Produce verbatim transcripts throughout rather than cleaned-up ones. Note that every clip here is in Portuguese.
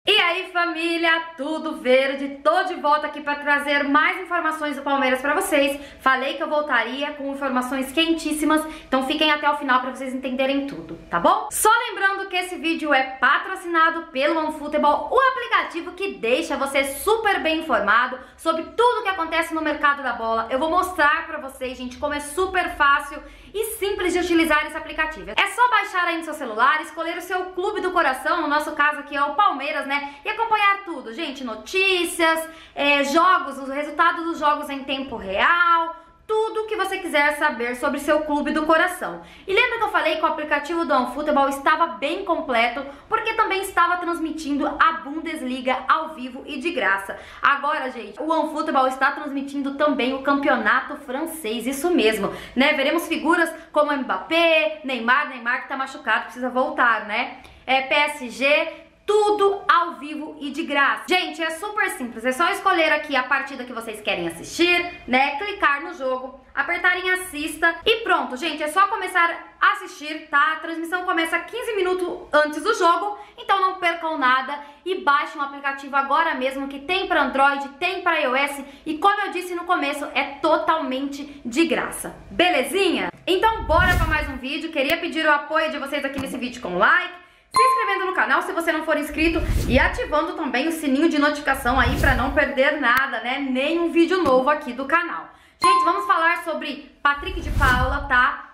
E aí, família, tudo verde? Tô de volta aqui para trazer mais informações do Palmeiras para vocês. Falei que eu voltaria com informações quentíssimas, então fiquem até o final para vocês entenderem tudo, tá bom? Só lembrando que esse vídeo é patrocinado pelo OneFootball, o aplicativo que deixa você super bem informado sobre tudo que acontece no mercado da bola. Eu vou mostrar para vocês, gente, como é super fácil e simples de utilizar esse aplicativo. É só baixar aí no seu celular, escolher o seu clube do coração, no nosso caso aqui é o Palmeiras, né? E acompanhar tudo, gente, notícias, é, jogos, os resultados dos jogos em tempo real, tudo que você quiser saber sobre seu clube do coração. E lembra que eu falei que o aplicativo do OneFootball estava bem completo, porque também estava transmitindo a Bundesliga ao vivo e de graça. Agora, gente, o OneFootball está transmitindo também o campeonato francês, isso mesmo, né? Veremos figuras como Mbappé, Neymar, Neymar que tá machucado, precisa voltar, né? É, P S G... tudo ao vivo e de graça. Gente, é super simples, é só escolher aqui a partida que vocês querem assistir, né? Clicar no jogo, apertar em assista e pronto, gente, é só começar a assistir, tá? A transmissão começa quinze minutos antes do jogo, então não percam nada e baixem o aplicativo agora mesmo, que tem para Android, tem para iOS e, como eu disse no começo, é totalmente de graça. Belezinha? Então bora para mais um vídeo. Queria pedir o apoio de vocês aqui nesse vídeo com like, se inscrevendo no canal se você não for inscrito e ativando também o sininho de notificação aí para não perder nada, né? Nenhum vídeo novo aqui do canal. Gente, vamos falar sobre Patrick de Paula, tá?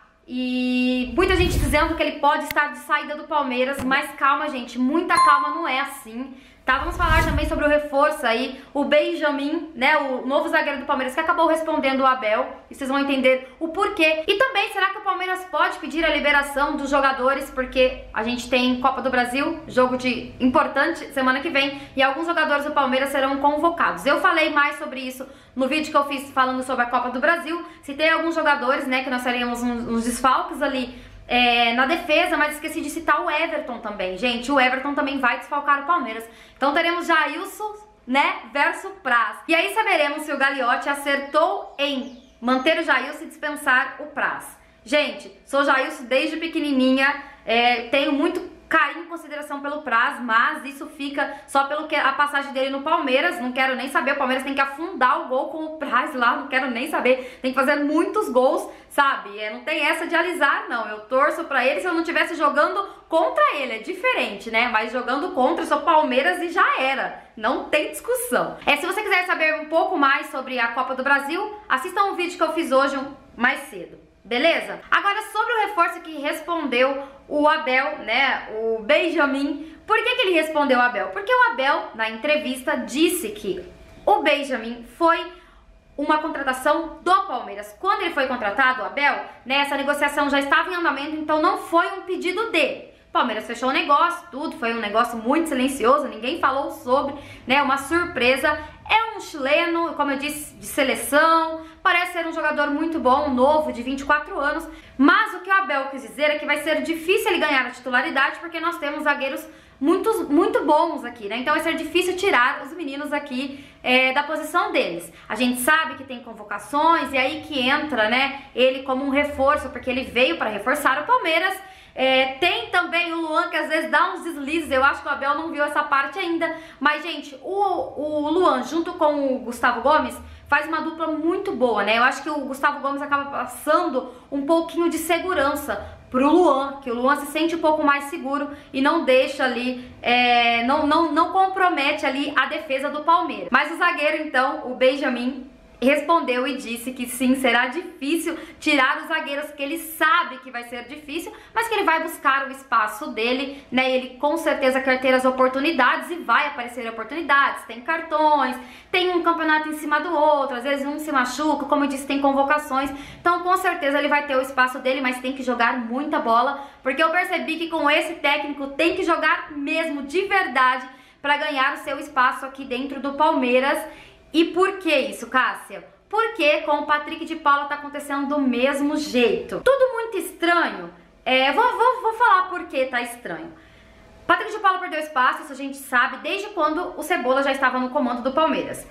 E muita gente dizendo que ele pode estar de saída do Palmeiras, mas calma, gente, muita calma, não é assim. Tá, vamos falar também sobre o reforço aí, o Benjamin, né, o novo zagueiro do Palmeiras que acabou respondendo o Abel, e vocês vão entender o porquê. E também, será que o Palmeiras pode pedir a liberação dos jogadores, porque a gente tem Copa do Brasil, jogo de importante semana que vem, e alguns jogadores do Palmeiras serão convocados. Eu falei mais sobre isso no vídeo que eu fiz falando sobre a Copa do Brasil, citei alguns jogadores, né, que nós teríamos uns, uns desfalques ali, É, na defesa, mas esqueci de citar o Everton também. Gente, o Everton também vai desfalcar o Palmeiras. Então teremos Jailson, né, versus Praz. E aí saberemos se o Gagliotti acertou em manter o Jailson e dispensar o Praz. Gente, sou Jailson desde pequenininha, é, tenho muito carinho e consideração pelo Praz, mas isso fica só pelo que a passagem dele no Palmeiras, não quero nem saber, o Palmeiras tem que afundar o gol com o Praz lá, não quero nem saber, tem que fazer muitos gols, sabe? É, não tem essa de alisar, não, eu torço pra ele se eu não estivesse jogando contra ele, é diferente, né? Mas jogando contra, eu sou Palmeiras e já era, não tem discussão. É, se você quiser saber um pouco mais sobre a Copa do Brasil, assista um vídeo que eu fiz hoje mais cedo. Beleza? Agora sobre o reforço que respondeu o Abel, né, o Benjamin. Por que que ele respondeu o Abel? Porque o Abel, na entrevista, disse que o Benjamin foi uma contratação do Palmeiras. Quando ele foi contratado, o Abel, né, essa negociação já estava em andamento, então não foi um pedido dele. O Palmeiras fechou o negócio, tudo, foi um negócio muito silencioso, ninguém falou sobre, né, uma surpresa. É um chileno, como eu disse, de seleção, parece ser um jogador muito bom, novo, de vinte e quatro anos, mas o que o Abel quis dizer é que vai ser difícil ele ganhar a titularidade, porque nós temos zagueiros muito, muito bons aqui, né? Então vai ser difícil tirar os meninos aqui é, da posição deles. A gente sabe que tem convocações, e aí que entra, né, ele como um reforço, porque ele veio para reforçar o Palmeiras. É, tem também o Luan, que às vezes dá uns deslizes, eu acho que o Abel não viu essa parte ainda, mas gente, o, o Luan junto com o Gustavo Gomes faz uma dupla muito boa, né? Eu acho que o Gustavo Gomes acaba passando um pouquinho de segurança pro Luan, que o Luan se sente um pouco mais seguro e não deixa ali, é, não, não, não compromete ali a defesa do Palmeiras. Mas o zagueiro então, o Benjamin, respondeu e disse que sim, será difícil tirar os zagueiros, que ele sabe que vai ser difícil, mas que ele vai buscar o espaço dele, né? Ele com certeza quer ter as oportunidades e vai aparecer oportunidades, tem cartões, tem um campeonato em cima do outro, às vezes um se machuca, como eu disse, tem convocações, então com certeza ele vai ter o espaço dele, mas tem que jogar muita bola, porque eu percebi que com esse técnico tem que jogar mesmo de verdade para ganhar o seu espaço aqui dentro do Palmeiras. E por que isso, Cássia? Porque com o Patrick de Paula tá acontecendo do mesmo jeito. Tudo muito estranho. É, vou, vou, vou falar por que tá estranho. Patrick de Paula perdeu espaço, isso a gente sabe, desde quando o Cebola já estava no comando do Palmeiras.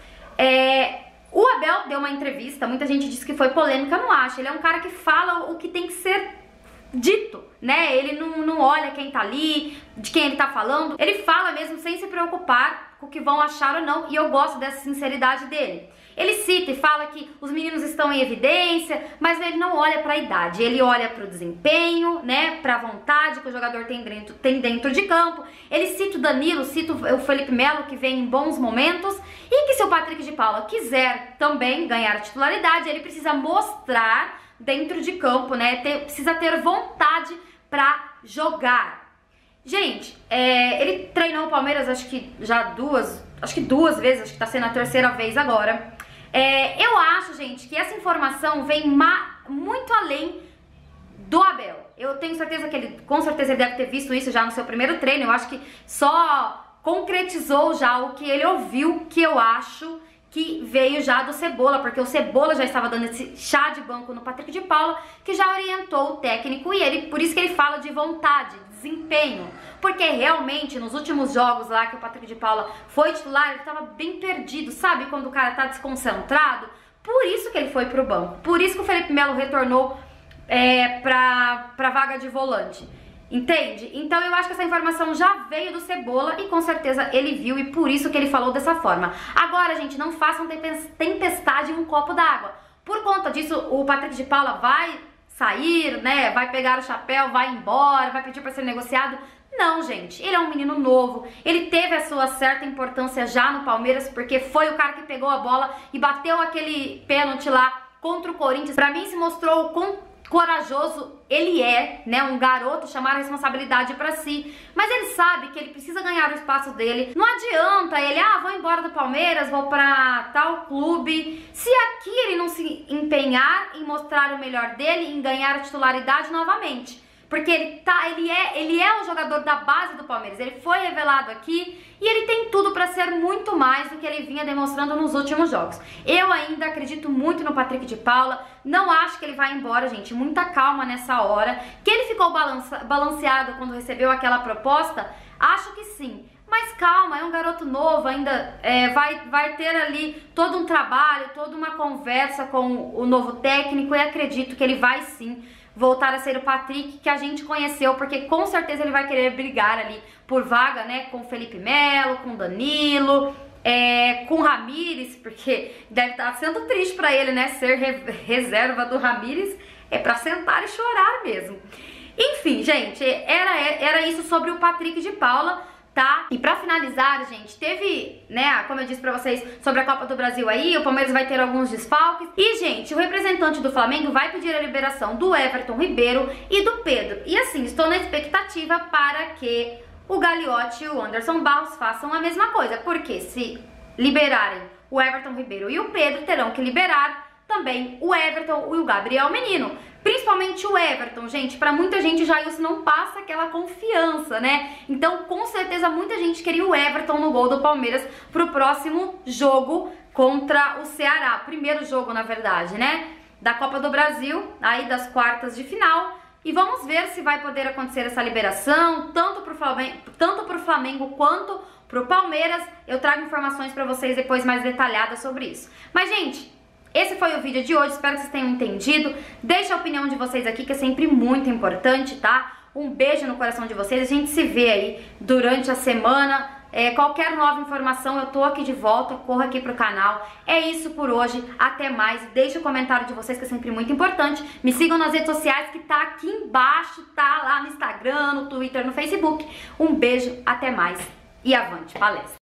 É, o Abel deu uma entrevista, muita gente disse que foi polêmica, eu não acho. Ele é um cara que fala o que tem que ser dito, né? Ele não, não olha quem tá ali, de quem ele tá falando. Ele fala mesmo sem se preocupar com o que vão achar ou não, e eu gosto dessa sinceridade dele. Ele cita e fala que os meninos estão em evidência, mas ele não olha para a idade, ele olha para o desempenho, né, para a vontade que o jogador tem dentro, tem dentro de campo. Ele cita o Danilo, cita o Felipe Melo, que vem em bons momentos, e que se o Patrick de Paula quiser também ganhar a titularidade, ele precisa mostrar dentro de campo, né, ter, precisa ter vontade para jogar. Gente, é, ele treinou o Palmeiras acho que já duas, acho que duas vezes, acho que tá sendo a terceira vez agora. É, eu acho, gente, que essa informação vem muito além do Abel. Eu tenho certeza que ele, com certeza ele deve ter visto isso já no seu primeiro treino. Eu acho que só concretizou já o que ele ouviu, que eu acho que veio já do Cebola, porque o Cebola já estava dando esse chá de banco no Patrick de Paula, que já orientou o técnico, e ele, por isso que ele fala de vontade, desempenho, porque realmente nos últimos jogos lá que o Patrick de Paula foi titular, ele estava bem perdido, sabe quando o cara tá desconcentrado? Por isso que ele foi pro banco, por isso que o Felipe Melo retornou é, pra, pra vaga de volante. Entende? Então eu acho que essa informação já veio do Cebola e com certeza ele viu, e por isso que ele falou dessa forma. Agora, gente, não façam tempestade em um copo d'água. Por conta disso, o Patrick de Paula vai sair, né? Vai pegar o chapéu, vai embora, vai pedir para ser negociado. Não, gente, ele é um menino novo, ele teve a sua certa importância já no Palmeiras, porque foi o cara que pegou a bola e bateu aquele pênalti lá contra o Corinthians. Pra mim se mostrou com corajoso ele é, né, um garoto, chamar a responsabilidade pra si, mas ele sabe que ele precisa ganhar o espaço dele. Não adianta ele, ah, vou embora do Palmeiras, vou pra tal clube, se aqui ele não se empenhar em mostrar o melhor dele, em ganhar a titularidade novamente. Porque ele, tá, ele, é, ele é um jogador da base do Palmeiras, ele foi revelado aqui e ele tem tudo para ser muito mais do que ele vinha demonstrando nos últimos jogos. Eu ainda acredito muito no Patrick de Paula, não acho que ele vai embora, gente, muita calma nessa hora. Que ele ficou balança, balanceado quando recebeu aquela proposta, acho que sim. Mas calma, é um garoto novo, ainda é, vai, vai ter ali todo um trabalho, toda uma conversa com o novo técnico, e acredito que ele vai sim voltar a ser o Patrick que a gente conheceu, porque com certeza ele vai querer brigar ali por vaga, né, com o Felipe Melo, com o Danilo, é, com o Ramires, porque deve estar sendo triste pra ele, né, ser re reserva do Ramires, é pra sentar e chorar mesmo. Enfim, gente, era, era isso sobre o Patrick de Paula, tá? E pra finalizar, gente, teve, né, como eu disse pra vocês, sobre a Copa do Brasil aí, o Palmeiras vai ter alguns desfalques. E, gente, o representante do Flamengo vai pedir a liberação do Everton Ribeiro e do Pedro. E, assim, estou na expectativa para que o Gagliotti e o Anderson Barros façam a mesma coisa. Porque se liberarem o Everton Ribeiro e o Pedro, terão que liberar também o Everton e o Gabriel Menino. Principalmente o Everton, gente, pra muita gente já isso não passa aquela confiança, né? Então, com certeza, muita gente queria o Everton no gol do Palmeiras pro próximo jogo contra o Ceará. Primeiro jogo, na verdade, né? Da Copa do Brasil, aí das quartas de final. E vamos ver se vai poder acontecer essa liberação, tanto pro Flamengo, tanto pro Flamengo quanto pro Palmeiras. Eu trago informações pra vocês depois mais detalhadas sobre isso. Mas, gente, esse foi o vídeo de hoje, espero que vocês tenham entendido. Deixa a opinião de vocês aqui, que é sempre muito importante, tá? Um beijo no coração de vocês, a gente se vê aí durante a semana. É, qualquer nova informação, eu tô aqui de volta, corra aqui pro canal. É isso por hoje, até mais. Deixa o comentário de vocês, que é sempre muito importante. Me sigam nas redes sociais, que tá aqui embaixo, tá? Lá no Instagram, no Twitter, no Facebook. Um beijo, até mais e avante palestra!